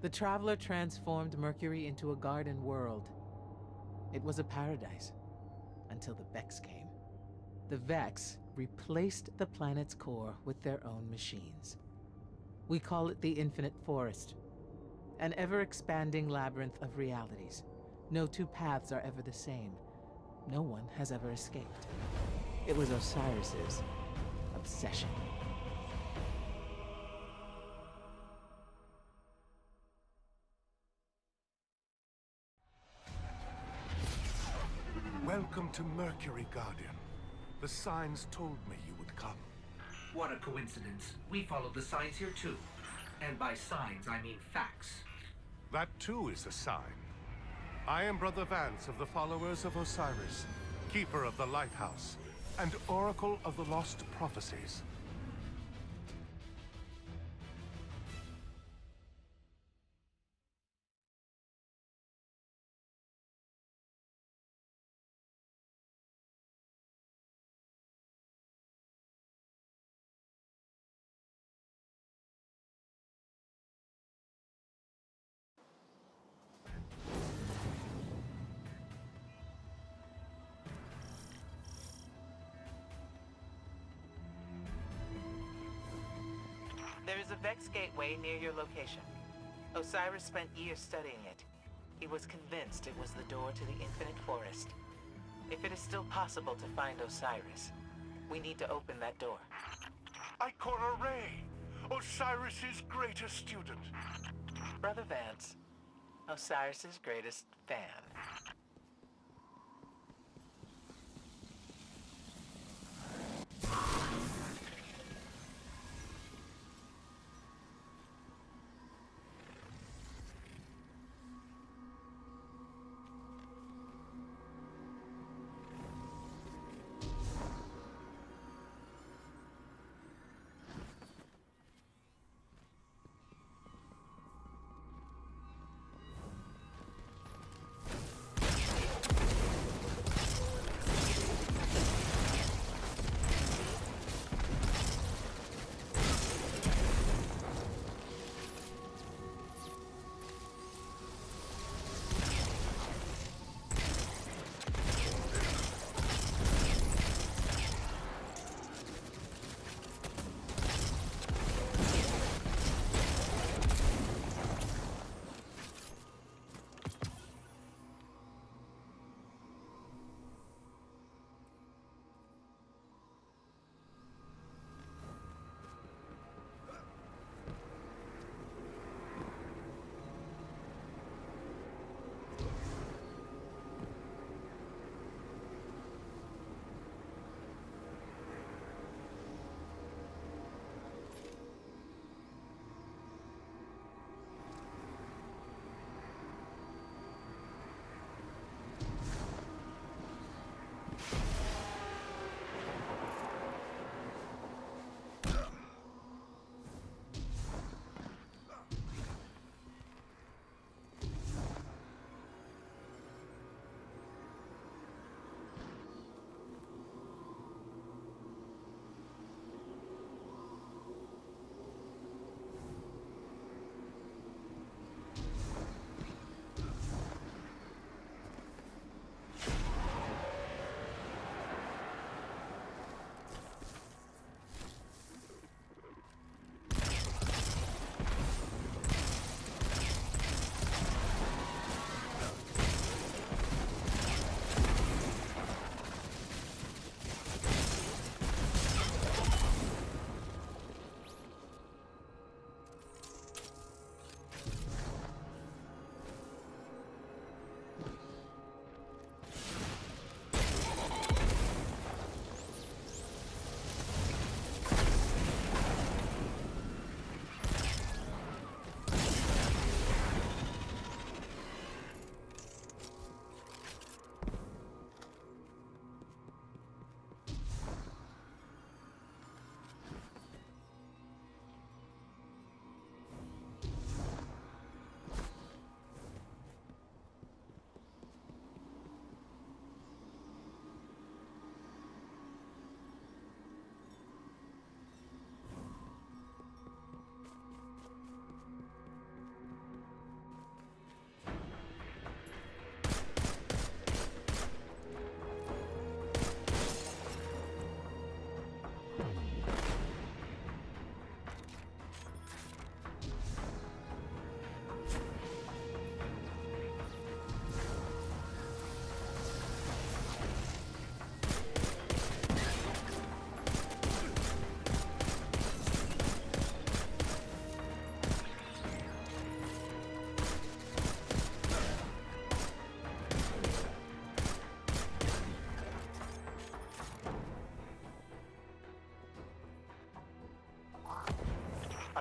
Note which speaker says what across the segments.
Speaker 1: The traveler transformed Mercury into a garden world. It was a paradise, until the Vex came. The Vex replaced the planet's core with their own machines. We call it the Infinite Forest, an ever-expanding labyrinth of realities. No two paths are ever the same. No one has ever escaped. It was Osiris's obsession.
Speaker 2: Welcome to Mercury, Guardian. The signs told me you would come.
Speaker 3: What a coincidence. We followed the signs here too. And by signs, I mean facts.
Speaker 2: That too is a sign. I am Brother Vance of the followers of Osiris, Keeper of the Lighthouse, and Oracle of the Lost Prophecies.
Speaker 1: There is a Vex gateway near your location. Osiris spent years studying it. He was convinced it was the door to the Infinite Forest. If it is still possible to find Osiris, we need to open that door.
Speaker 2: Ikora Rey, Osiris's greatest student.
Speaker 1: Brother Vance, Osiris's greatest fan.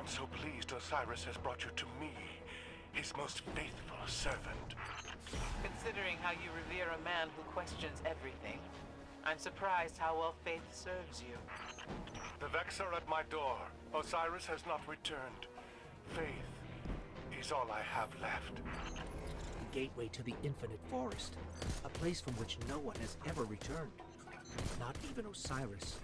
Speaker 2: am so pleased Osiris has brought you to me, his most faithful servant.
Speaker 1: Considering how you revere a man who questions everything, I'm surprised how well faith serves you.
Speaker 2: The Vex are at my door. Osiris has not returned. Faith is all I have left.
Speaker 4: The gateway to the Infinite Forest. A place from which no one has ever returned. Not even Osiris.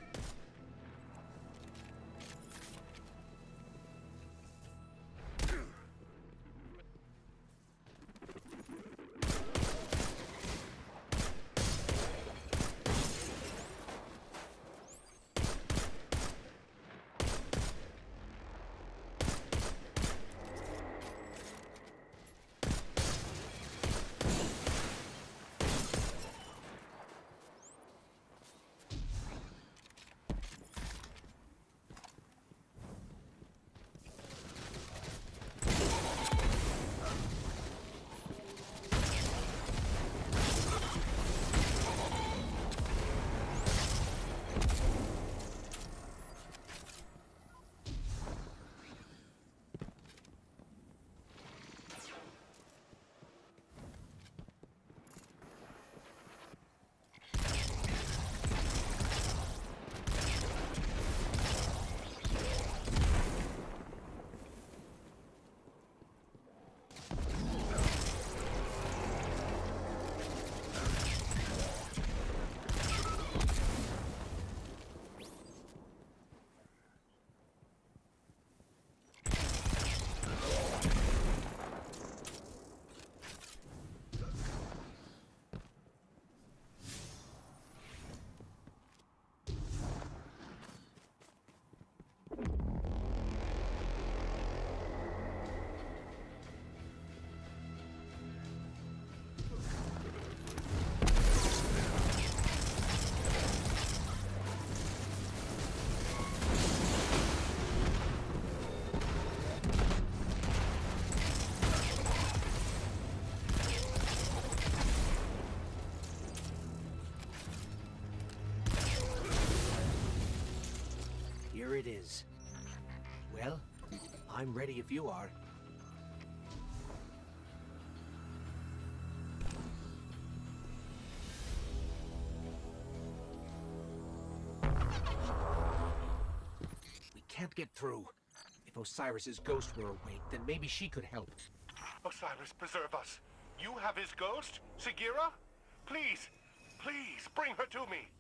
Speaker 4: Here it is. Well, I'm ready if you are. We can't get through. If Osiris's ghost were awake, then maybe she could help.
Speaker 2: Osiris, preserve us. You have his ghost? Sagira? Please, please, bring her to me.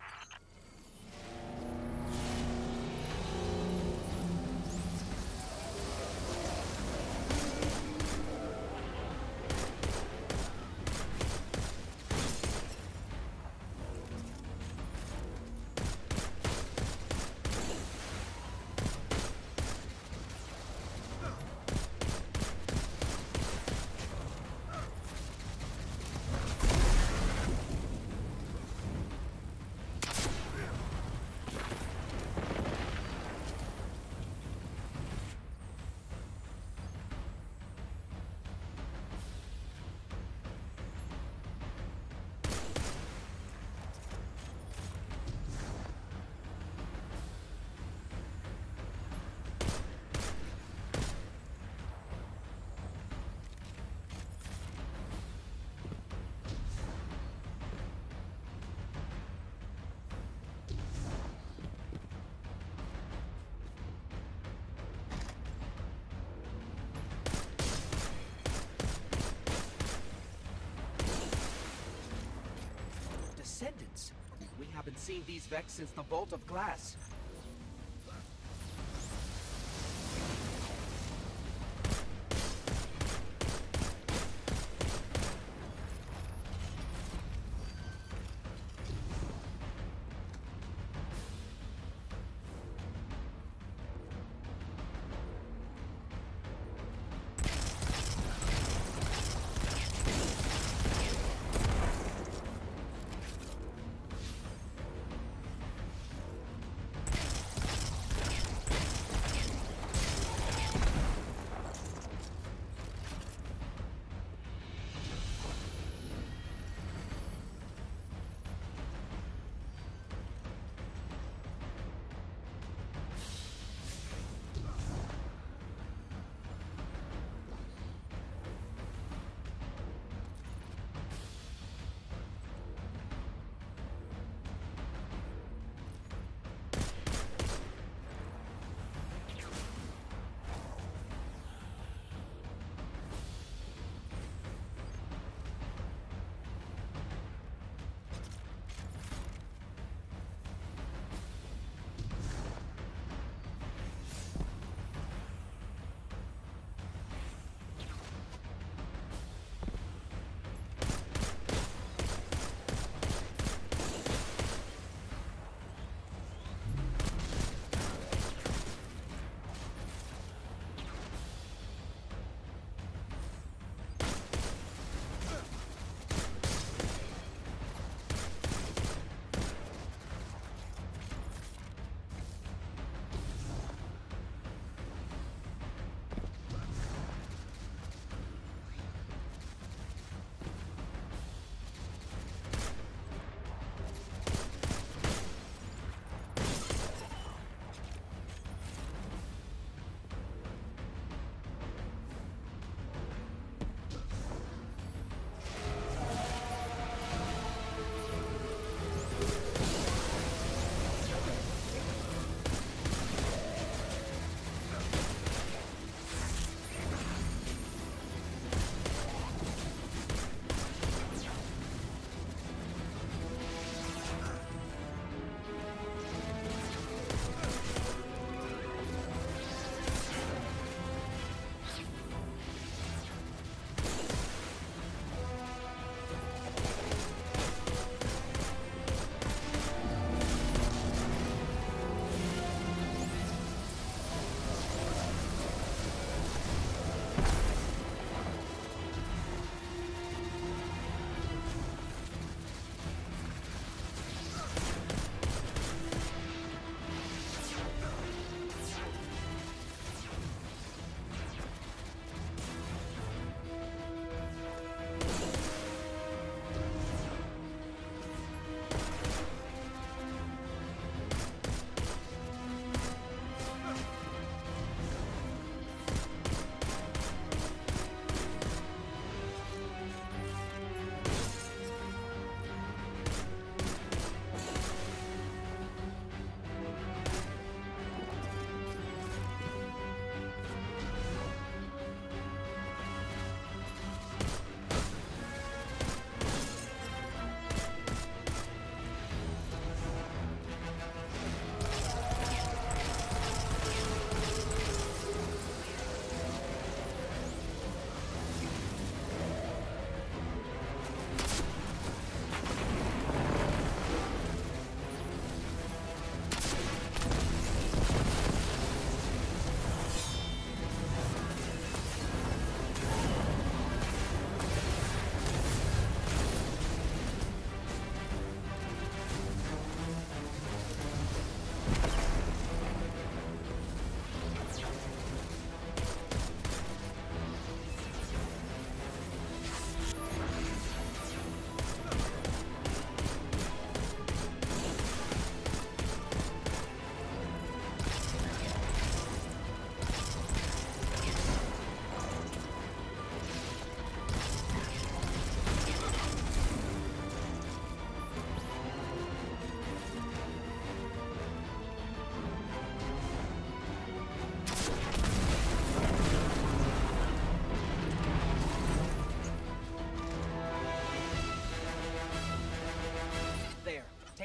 Speaker 4: Descendants. We haven't seen these Vex since the Vault of Glass.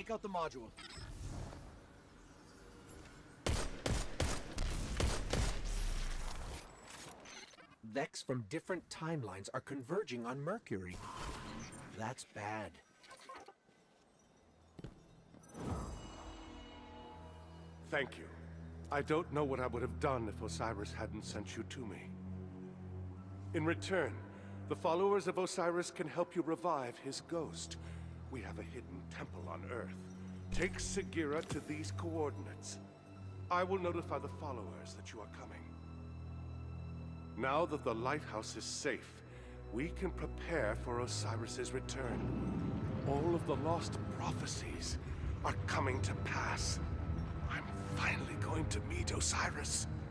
Speaker 4: take out the module. Vex from different timelines are converging on Mercury. That's bad.
Speaker 2: Thank you. I don't know what I would have done if Osiris hadn't sent you to me. In return, the followers of Osiris can help you revive his ghost. We have a hidden temple on Earth. Take Sagira to these coordinates. I will notify the followers that you are coming. Now that the lighthouse is safe, we can prepare for Osiris's return. All of the lost prophecies are coming to pass. I'm finally going to meet Osiris.